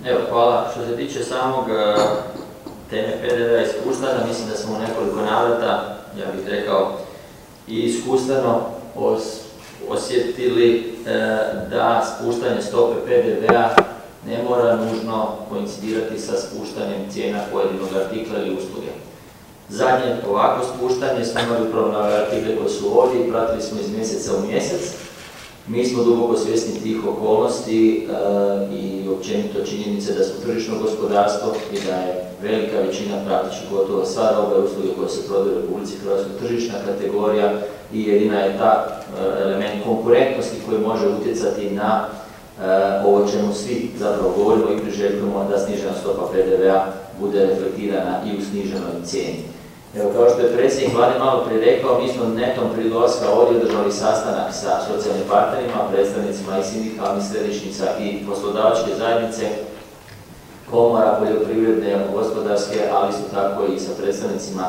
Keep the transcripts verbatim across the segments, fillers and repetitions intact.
Evo, hvala. Što se tiče samog teme P D V A iskustvena, mislim da smo u nekoliko navrata, ja bih rekao, i iskustveno osjetili da spuštanje stope P D V A ne mora nužno koincidirati sa spuštanjem cijena pojedinog artikla ili usluge. Zadnje ovako spuštanje smo imali upravo na artikle koji su ovdje i pratili smo iz mjeseca u mjesec. Mi smo duboko svjesni tih okolnosti i općenito činjenice da smo tržišno gospodarstvo i da je velika većina, praktički gotovo sva roba i usluge koje se prodaju u Republici Hrvatskoj tržišna kategorija i jedina je ta element konkurentnosti koji može utjecati na ovo čemu svi zapravo govorimo i priželjkujemo da snižena stopa P D V A bude reflektirana i u sniženoj cijeni. Evo, kao što je predsjednik Vlade malo prije rekao, mi smo netom prije dolaska ovdje održali sastanak sa socijalnim partnerima, predstavnicima i sindikalnih središnjica i poslodavačke zajednice, komora, poljoprivredne, gospodarske, ali isto tako i sa predstavnicima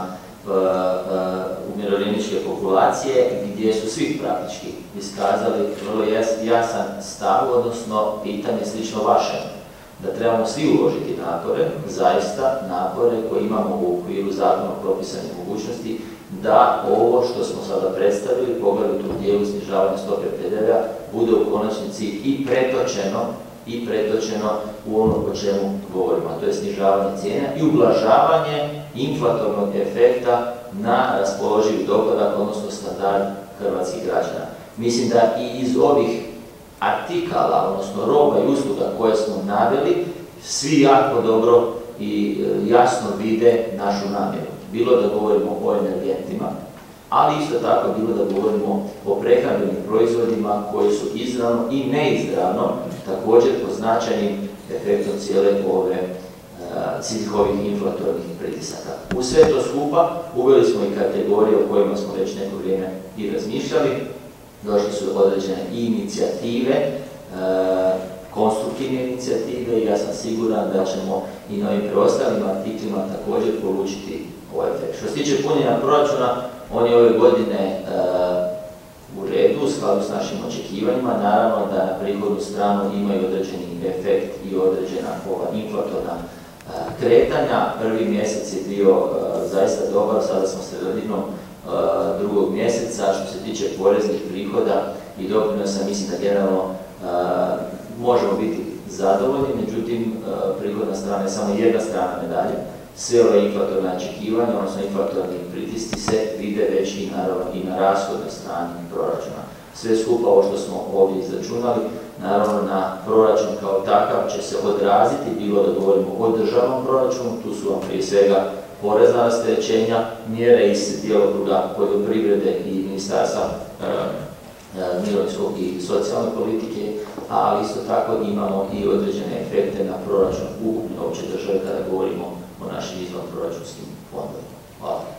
umirovljeničke populacije, gdje su svi praktički iskazali vrlo jasan stav, odnosno pitanje slično vašem, da trebamo svi uložiti napore, zaista napore koje imamo u okviru zakonom propisanih mogućnosti, da ovo što smo sada predstavili, poglavito u dijelu snižavanja stope P D V A, bude u konačnici i pretočeno i pretočeno u ono o čemu govorimo, a to je snižavanje cijena i ublažavanje inflatornog efekta na raspoloživi dohodak, odnosno standard hrvatskih građana. Mislim da i iz ovih artikala, odnosno roba i usluga koje smo naveli, svi jako dobro i jasno vide našu namjeru. Bilo da govorimo o energentima, ali isto tako bilo da govorimo o prehrambenim proizvodima koji su izravno i neizravno također pod značajnim efektom cijele ove svih ovih inflatornih pritisaka. U sve to skupa uveli smo i kategorije o kojima smo već neko vrijeme i razmišljali. Došli su određene i inicijative, konstruktivne inicijative i ja sam siguran da ćemo i na ovim preostalim artiklima također polučiti ovaj efekt. Što se tiče punjenja proračuna, on je ove godine u redu, u skladu s našim očekivanjima. Naravno da na prihodnu stranu imaju određeni efekt i određena inflatorna kretanja. Prvi mjesec je bio zaista dobar, sada smo sredinom drugog mjeseca. Što se tiče poreznih prihoda i doprinosa, mislim da generalno možemo biti zadovoljni, međutim prihodna strana je samo jedna strana medalje. Sve ove inflatorne očekivanja, odnosno inflatorni pritisci se vide već i naravno i na rashodnoj strani proračuna. Sve skupa ovo što smo ovdje izračunali, naravno na proračun kao takav će se odraziti, bilo da govorimo o državnom proračunu, tu su vam prije svega porezna rasterećenja, mjere iz djelokruga poljoprivrede i ministarstva mirovinskog i socijalne politike, ali isto tako imamo i određene efekte na proračun ukupne opće države kada govorimo o našim izvanproračunskim fondovima. Hvala.